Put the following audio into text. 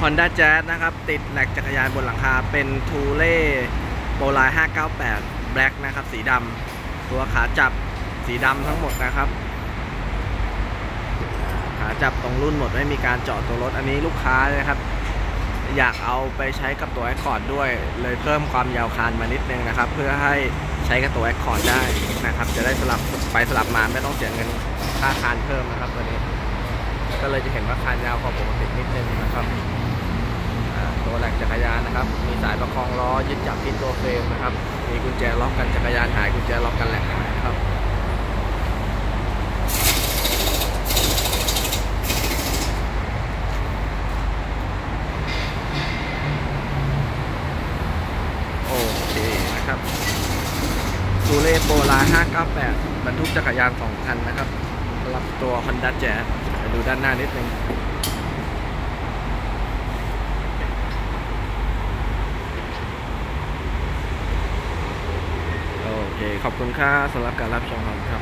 Honda Jazz นะครับติดแหลกจักรยานบนหลังคาเป็นทูเล่โปรไล598 Black นะครับสีดำตัวขาจับสีดำทั้งหมดนะครับขาจับตรงรุ่นหมดไม่มีการเจาะตัวรถอันนี้ลูกค้านะครับอยากเอาไปใช้กับตัว Accord ด้วยเลยเพิ่มความยาวคานมานิดนึงนะครับเพื่อให้ใช้กับตัว Accord ได้นะครับจะได้สลับไปสลับมาไม่ต้องเสียเงินค่าคานเพิ่มนะครับตัวนี้ก็เลยจะเห็นว่าคานยาวกว่าปกตินิดนึงนะครับตัวแหลกจักรยานนะครับมีสายประคองล้อยึดจับที่ตัวเฟรมนะครับมีกุญแจล็อกกันจักรยานหายกุญแจล็อกกันแหลกนะครับโอเคนะครับทูเล่โปรไล598บรรทุกจักรยาน2 คันนะครับรับตัว Honda Jazz ไปดูด้านหน้านิดนึงโอเคขอบคุณค่าสำหรับการรับชมครับ